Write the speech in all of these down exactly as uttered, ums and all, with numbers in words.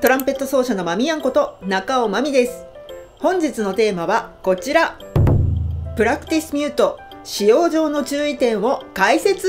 トランペット奏者のまみやんこと中尾まみです。本日のテーマはこちら。プラクティスミュート使用上の注意点を解説。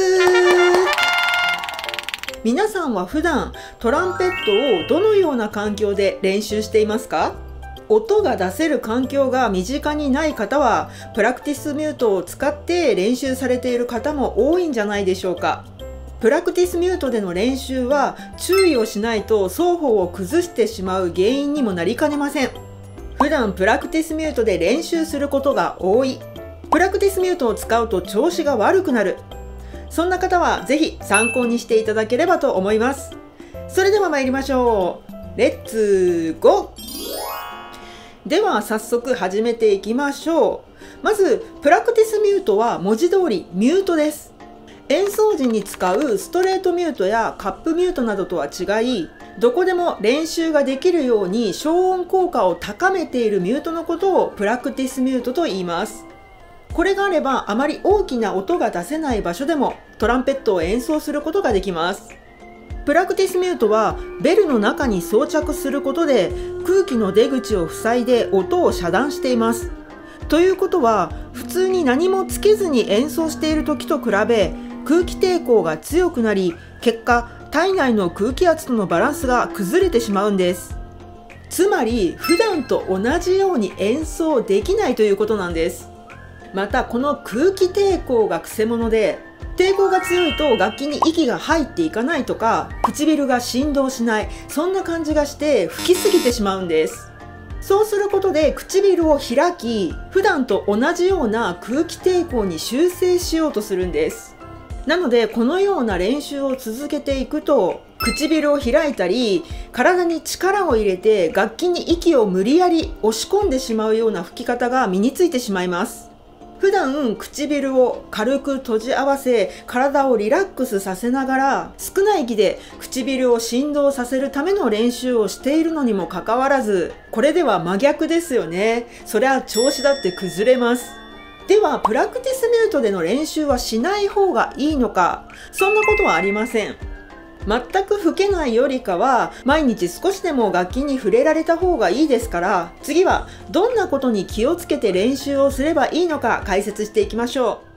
皆さんは普段トランペットをどのような環境で練習していますか？音が出せる環境が身近にない方はプラクティスミュートを使って練習されている方も多いんじゃないでしょうか。プラクティスミュートでの練習は注意をしないと双方を崩してしまう原因にもなりかねません。普段プラクティスミュートで練習することが多い、プラクティスミュートを使うと調子が悪くなる、そんな方はぜひ参考にしていただければと思います。それでは参りましょう。レッツゴー。では早速始めていきましょう。まずプラクティスミュートは文字通りミュートです。演奏時に使うストレートミュートやカップミュートなどとは違い、どこでも練習ができるように消音効果を高めているミュートのことをプラクティスミュートと言います。これがあればあまり大きな音が出せない場所でもトランペットを演奏することができます。プラクティスミュートはベルの中に装着することで空気の出口を塞いで音を遮断しています。ということは普通に何もつけずに演奏している時と比べ空気抵抗が強くなり、結果体内の空気圧とのバランスが崩れてしまうんです。つまり普段と同じように演奏できないということなんです。またこの空気抵抗がくせ者で、抵抗が強いと楽器に息が入っていかないとか、唇が振動しない、そんな感じがして吹きすぎてしまうんです。そうすることで唇を開き、普段と同じような空気抵抗に修正しようとするんです。なのでこのような練習を続けていくと、唇を開いたり体に力を入れて楽器に息を無理やり押し込んでしまうような吹き方が身についてしまいます。普段唇を軽く閉じ合わせ体をリラックスさせながら少ない息で唇を振動させるための練習をしているのにもかかわらず、これでは真逆ですよね。そりゃ調子だって崩れます。ではプラクティスミュートでの練習はしない方がいいのか？そんなことはありません。全く吹けないよりかは毎日少しでも楽器に触れられた方がいいですから、次はどんなことに気をつけて練習をすればいいのか解説していきましょ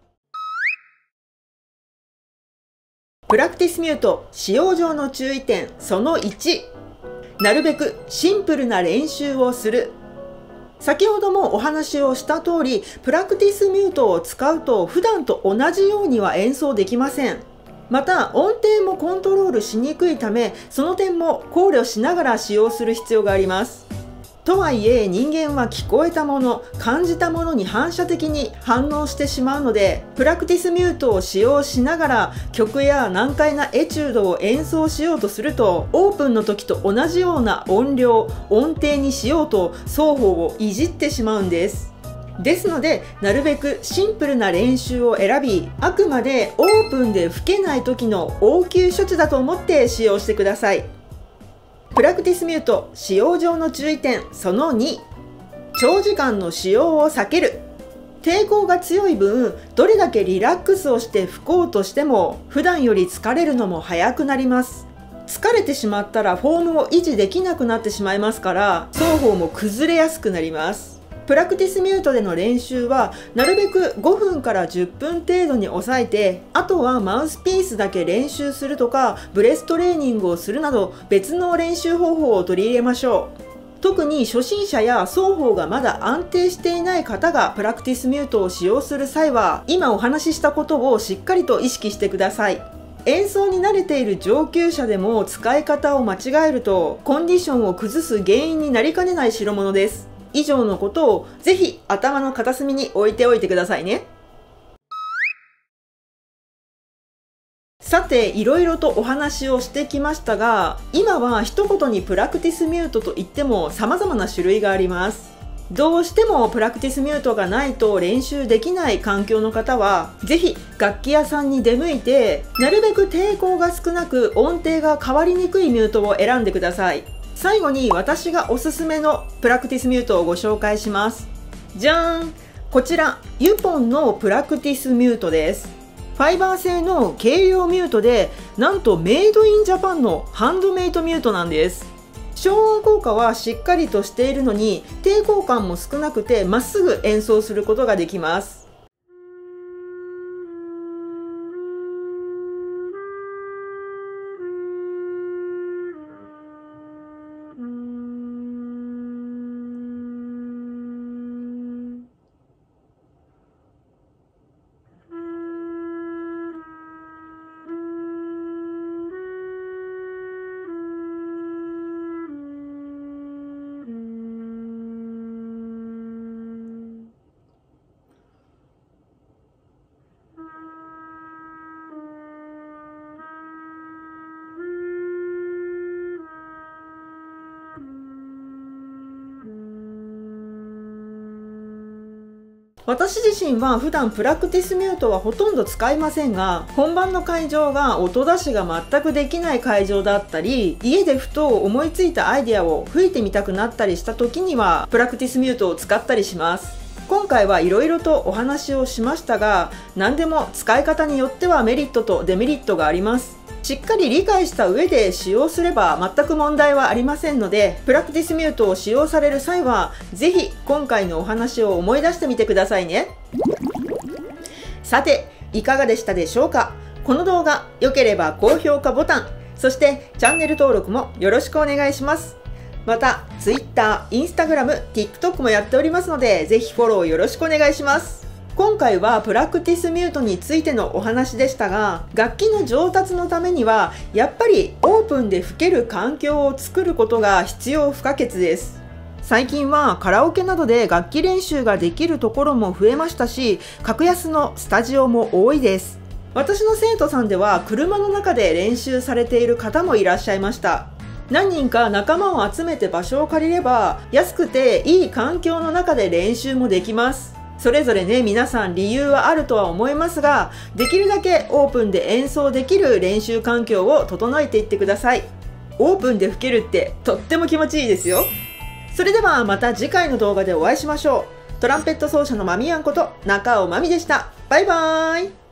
う。プラクティスミュート使用上の注意点そのいち、なるべくシンプルな練習をする。先ほどもお話をした通り、プラクティスミュートを使うと普段と同じようには演奏できません。また音程もコントロールしにくいため、その点も考慮しながら使用する必要があります。とはいえ人間は聞こえたもの、感じたものに反射的に反応してしまうので、プラクティスミュートを使用しながら曲や難解なエチュードを演奏しようとすると、オープンの時と同じような音量、音程にしようと双方をいじってしまうんです。ですのでなるべくシンプルな練習を選び、あくまでオープンで吹けない時の応急処置だと思って使用してください。プラクティスミュート使用上の注意点そのに、長時間の使用を避ける。抵抗が強い分どれだけリラックスをして吹こうとしても普段より疲れるのも早くなります。疲れてしまったらフォームを維持できなくなってしまいますから、双方も崩れやすくなります。プラクティスミュートでの練習はなるべくごふんからじゅっぷん程度に抑えて、あとはマウスピースだけ練習するとかブレストレーニングをするなど別の練習方法を取り入れましょう。特に初心者や双方がまだ安定していない方がプラクティスミュートを使用する際は、今お話ししたことをしっかりと意識してください。演奏に慣れている上級者でも使い方を間違えるとコンディションを崩す原因になりかねない代物です。以上のことをぜひ頭の片隅に置いておいてくださいね。さていろいろとお話をしてきましたが、今は一言にプラクティスミュートといっても様々な種類があります。どうしてもプラクティスミュートがないと練習できない環境の方は、ぜひ楽器屋さんに出向いてなるべく抵抗が少なく音程が変わりにくいミュートを選んでください。最後に私がおすすめのプラクティスミュートをご紹介します。じゃーん、こちらユポンのプラクティスミュートです。ファイバー製の軽量ミュートで、なんとメイドインジャパンのハンドメイドミュートなんです。 消音効果はしっかりとしているのに抵抗感も少なくてまっすぐ演奏することができます。私自身は普段プラクティスミュートはほとんど使いませんが、本番の会場が音出しが全くできない会場だったり、家でふと思いついたアイデアを吹いてみたくなったりした時にはプラクティスミュートを使ったりします。今回はいろいろとお話をしましたが、何でも使い方によってはメリットとデメリットがあります。しっかり理解した上で使用すれば全く問題はありませんので、プラクティスミュートを使用される際はぜひ今回のお話を思い出してみてくださいね。さて、いかがでしたでしょうか。この動画良ければ高評価ボタン、そしてチャンネル登録もよろしくお願いします。また Twitter、Instagram、TikTok もやっておりますので、ぜひフォローよろしくお願いします。今回はプラクティスミュートについてのお話でしたが、楽器の上達のためにはやっぱりオープンで吹ける環境を作ることが必要不可欠です。最近はカラオケなどで楽器練習ができるところも増えましたし、格安のスタジオも多いです。私の生徒さんでは車の中で練習されている方もいらっしゃいました。何人か仲間を集めて場所を借りれば、安くていい環境の中で練習もできます。それぞれね、皆さん理由はあるとは思いますが、できるだけオープンで演奏できる練習環境を整えていってください。オープンで吹けるってとっても気持ちいいですよ。それではまた次回の動画でお会いしましょう。トランペット奏者のまみやんこと中尾まみでした。バイバーイ。